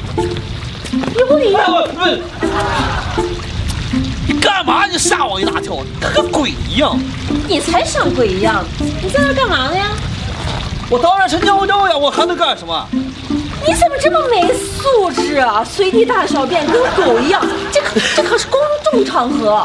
有理。 你干嘛？你吓我一大跳，跟鬼一样。 你才像鬼一样！你在那干嘛呢呀？ 我当然是尿尿呀，我还能干什么？ 你怎么这么没素质啊？随地大小便跟狗一样，这可是公众场合。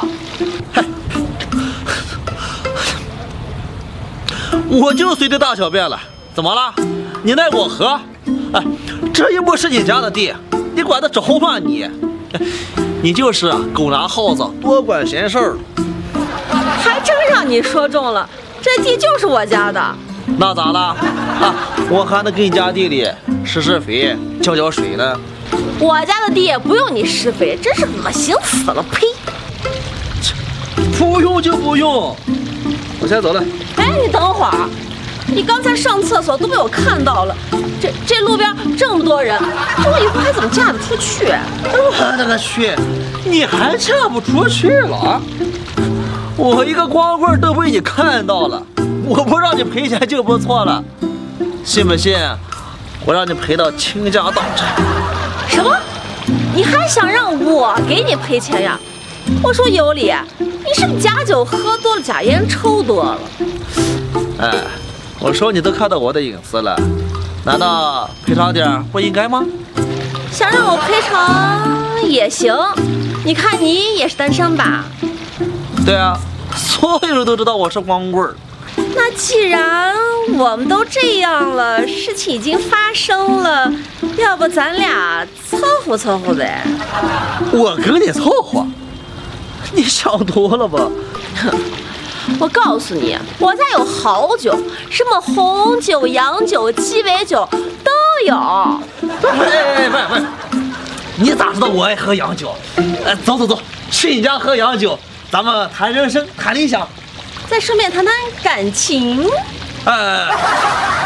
我就随地大小便了，怎么了？你奈我何？哎，这又不是你家的地，你管得着吗你？你就是狗拿耗子，多管闲事儿。 还真让你说中了，这地就是我家的。 那咋了？啊，我还能给你家地里施肥、浇水呢。 我家的地也不用你施肥，真是恶心死了！呸！ 不用就不用，我先走了。 哎，你等会儿，你刚才上厕所都被我看到了，这路边这么多人，我以后还怎么嫁得出去？ 我的个去！你还嫁不出去了啊？我一个光棍都被你看到了，我不让你赔钱就不错了，信不信？我让你赔到倾家荡产。 什么？你还想让我给你赔钱呀？我说有理，你是不是假酒喝多了，假烟抽多了？ 哎，我说你都看到我的隐私了，难道赔偿点不应该吗？ 想让我赔偿也行，你看你也是单身吧？ 对啊，所有人都知道我是光棍儿。 那既然我们都这样了，事情已经发生了，要不咱俩凑合凑合呗？ 我跟你凑合？你想多了吧？ 我告诉你，我家有好酒，什么红酒、洋酒、鸡尾酒都有。 喂，你咋知道我爱喝洋酒？走，去你家喝洋酒，咱们谈人生，谈理想， 再顺便谈谈感情。